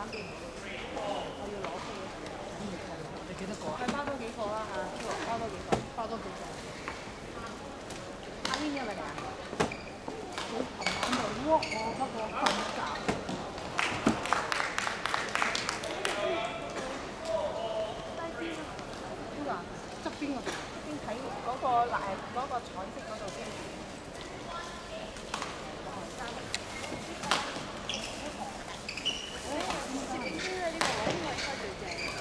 我要攞飛。 你幾多個啊？ 係包多幾個啦嚇，包多幾個，包多幾個。阿 Win 入嚟啊！我琴晚就窩我，不過瞓覺。邊個啊？側邊嗰邊，先睇嗰個嗰個彩色嗰度先。攝影師咧呢個位應該係最正。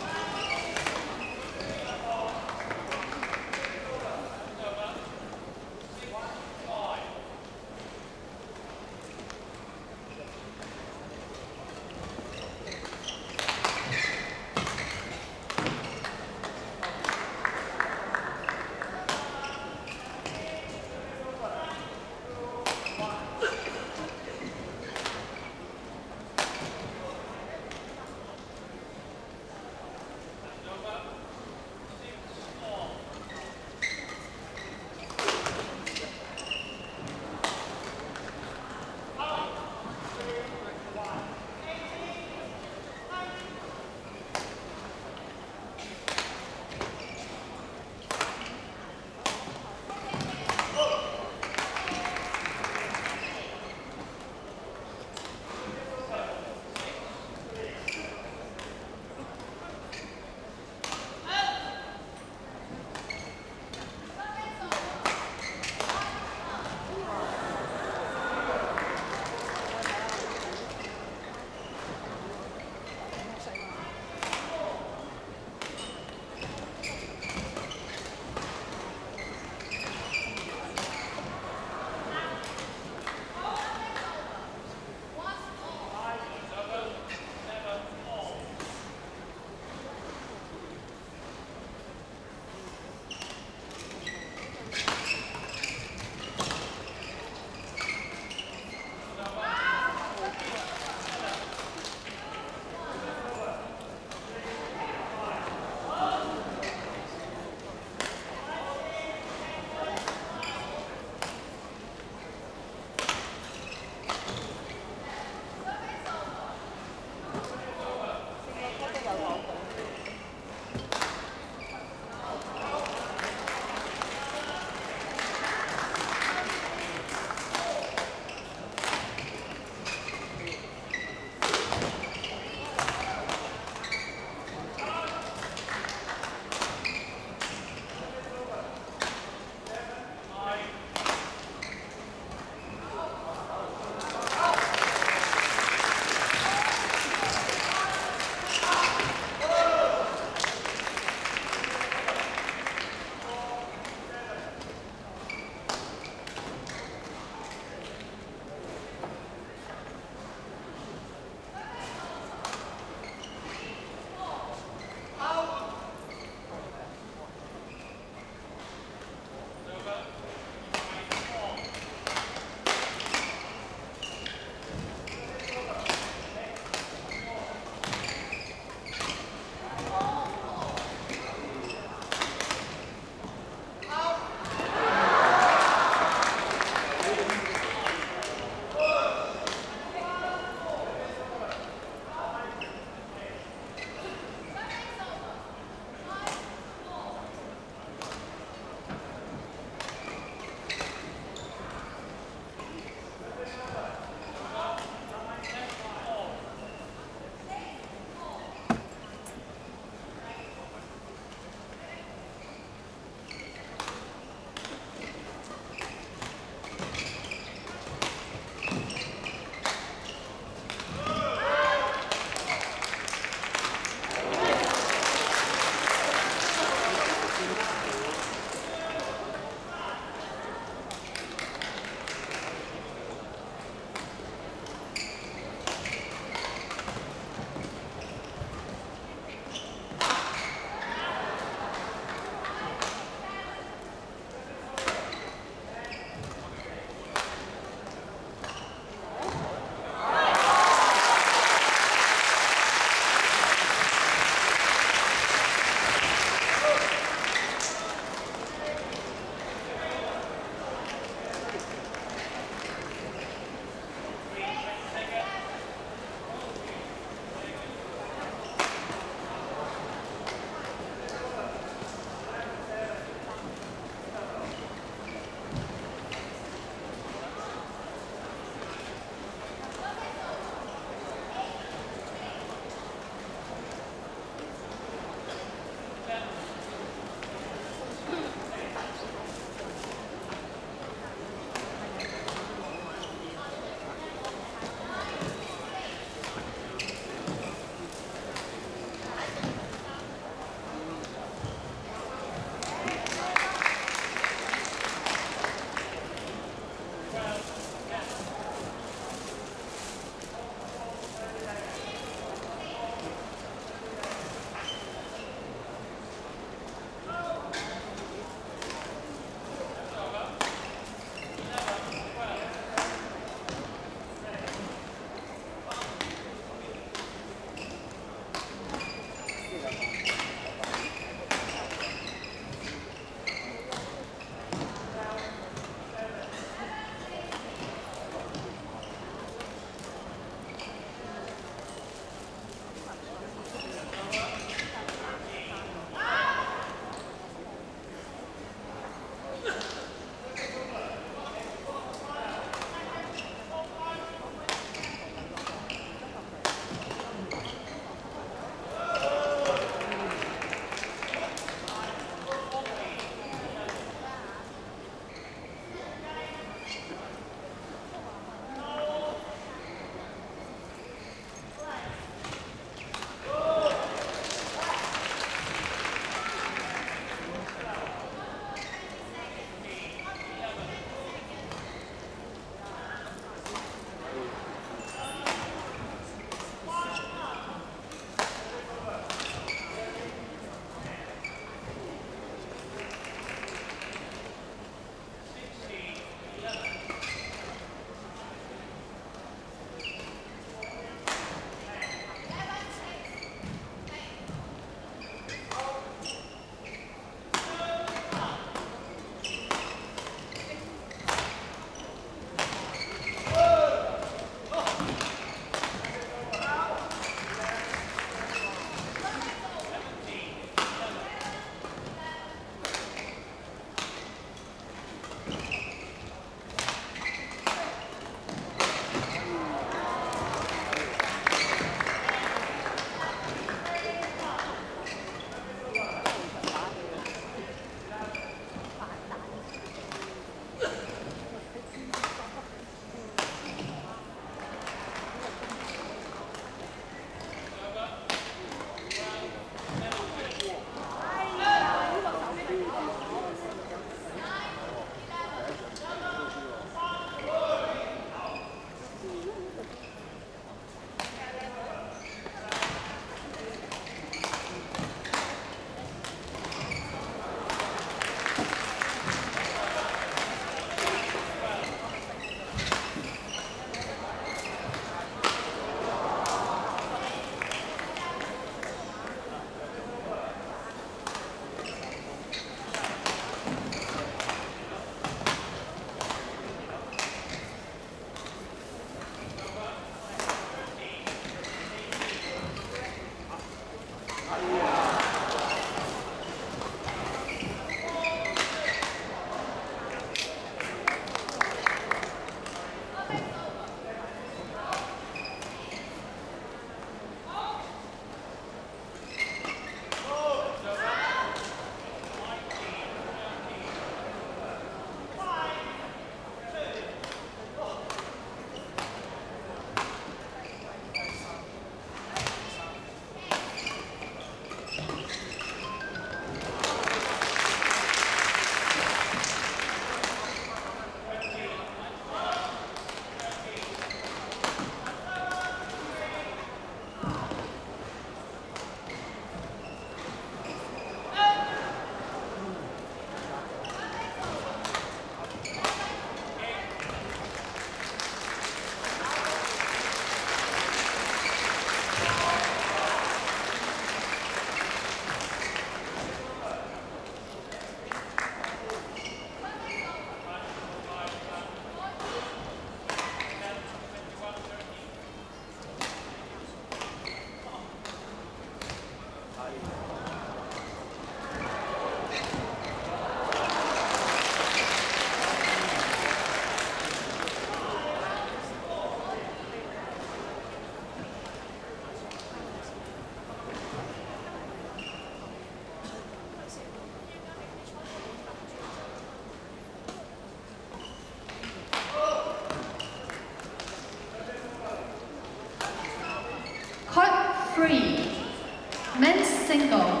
3. Men's single.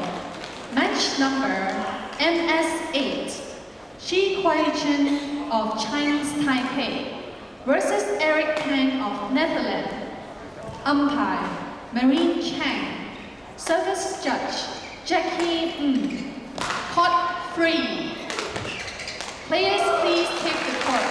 Match number MS8. Shi Kuai-jun of Chinese Taipei versus Eric Tang of Netherlands. Umpire Marine Chang. Service judge Jackie Ng. Court 3. Players please take the court.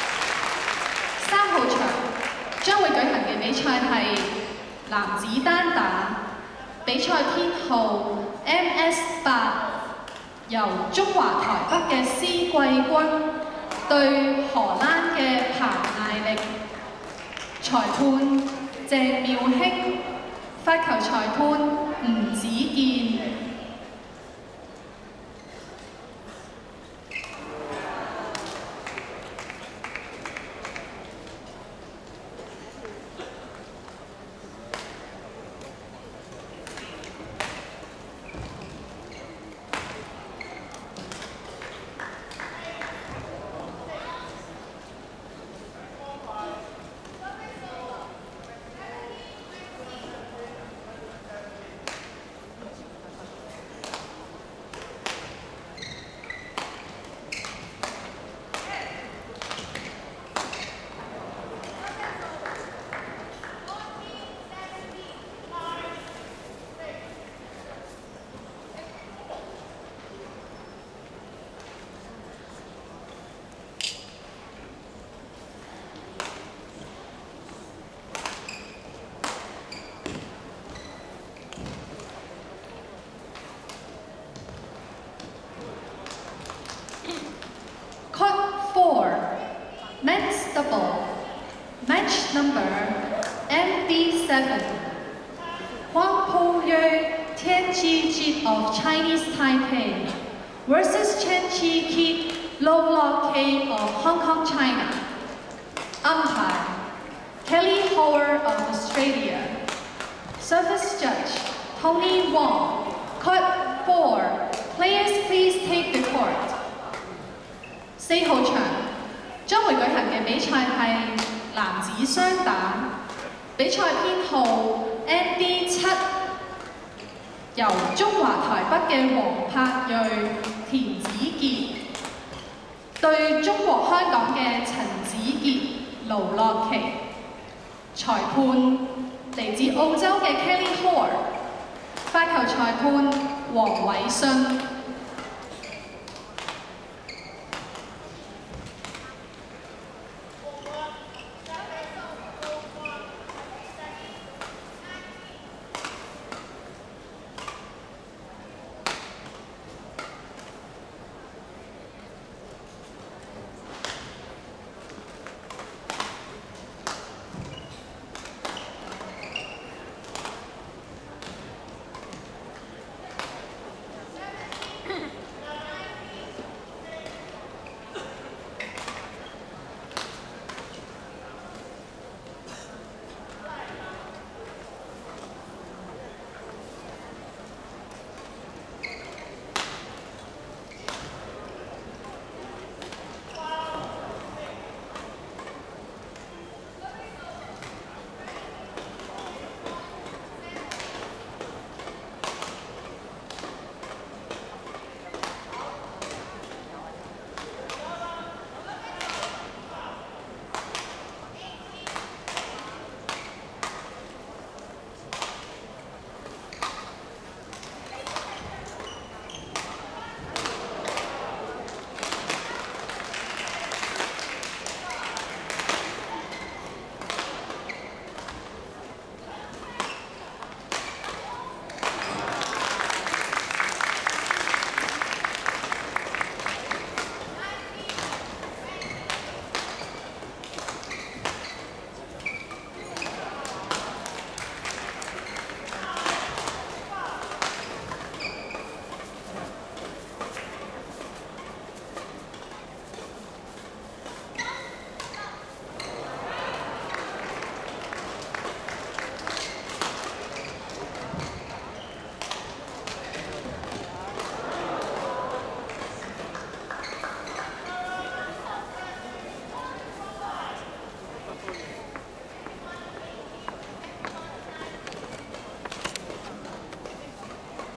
3號場將會舉行嘅比賽係男子單打比賽編號 MS8，由中華台北嘅施季軍對荷蘭嘅彭艾力。裁判鄭妙興，發球裁判吳子健。Men's double, match number MD7, Huang Po-yue, Tian Chi-jit of Chinese Taipei versus Chen Chi-kit, Lo Lok-kei of Hong Kong, China. Umpire, Kelly Howard of Australia. Service judge, Tony Wong. Court 4, players please take the court. 4號場將會舉行嘅比賽係男子雙打，比賽編號 MD7，由中華台北嘅黃柏瑞、田子傑對中國香港嘅陳子傑、盧樂琪，裁判嚟自澳洲嘅 Kelly Hall， 發球裁判黃偉信。